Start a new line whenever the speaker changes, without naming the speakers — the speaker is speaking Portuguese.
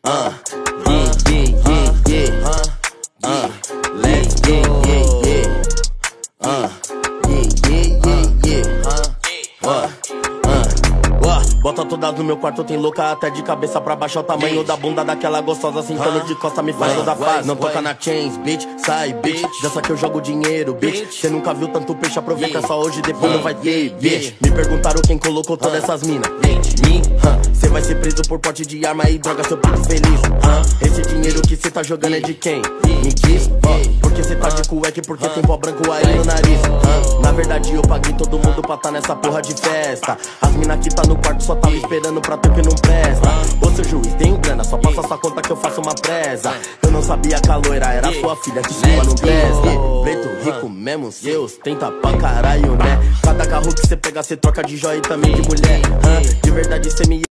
Let's go. Bota todas no meu quarto, tem louca até de cabeça pra baixo. É o tamanho da bunda daquela gostosa, sentando de costa me faz toda fase. Não toca na chains, bitch, sai, bitch. Dessa que eu jogo dinheiro, bitch. Cê nunca viu tanto peixe, aproveita só hoje, depois não vai ter, bitch. Me perguntaram quem colocou todas essas minas. Me, cê vai ser preso por porte de arma e droga, seu puto feliz. Esse dinheiro que cê tá jogando é de quem? Me diz, porque cê tá de cueca e porque tem pó branco aí no nariz. Na verdade eu paguei todo mundo pra tá nessa porra de festa. As mina que tá no quarto só tava esperando pra tu que não presta. Ô seu juiz, tenho grana, só passa sua conta que eu faço uma presa. Eu não sabia que a loira era sua filha, que sua não presta. Preto rico mesmo, seus tenta pra caralho, né? Cada carro que cê pega, cê troca de joia e também de mulher. De verdade cê me